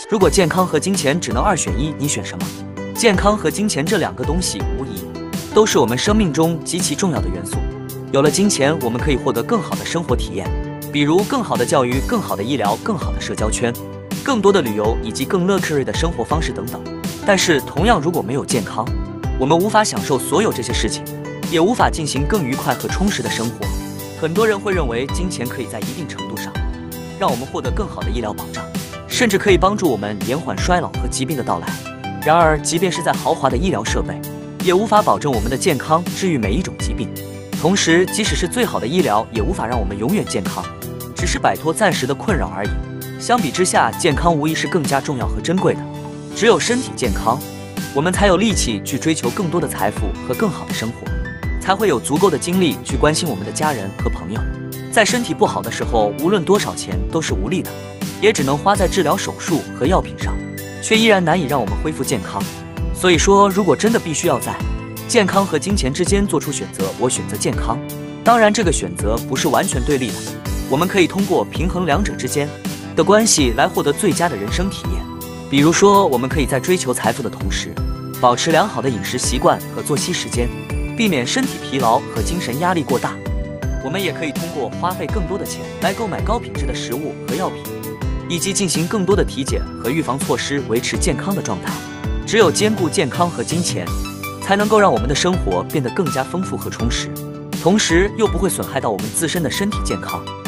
如果健康和金钱只能二选一，你选什么？健康和金钱这两个东西，无疑都是我们生命中极其重要的元素。有了金钱，我们可以获得更好的生活体验，比如更好的教育、更好的医疗、更好的社交圈、更多的旅游以及更 luxury 的生活方式等等。但是，同样，如果没有健康，我们无法享受所有这些事情，也无法进行更愉快和充实的生活。很多人会认为金钱可以在一定程度上让我们获得更好的医疗保障，甚至可以帮助我们延缓衰老和疾病的到来。然而，即便是在豪华的医疗设备，也无法保证我们的健康，治愈每一种疾病。同时，即使是最好的医疗，也无法让我们永远健康，只是摆脱暂时的困扰而已。相比之下，健康无疑是更加重要和珍贵的。只有身体健康，我们才有力气去追求更多的财富和更好的生活，才会有足够的精力去关心我们的家人和朋友。在身体不好的时候，无论多少钱都是无力的，也只能花在治疗、手术和药品上，却依然难以让我们恢复健康。所以说，如果真的必须要在健康和金钱之间做出选择，我选择健康。当然，这个选择不是完全对立的，我们可以通过平衡两者之间的关系来获得最佳的人生体验。比如说，我们可以在追求财富的同时，保持良好的饮食习惯和作息时间，避免身体疲劳和精神压力过大。我们也可以通过花费更多的钱来购买高品质的食物和药品，以及进行更多的体检和预防措施，维持健康的状态。只有兼顾健康和金钱，才能够让我们的生活变得更加丰富和充实，同时又不会损害到我们自身的身体健康。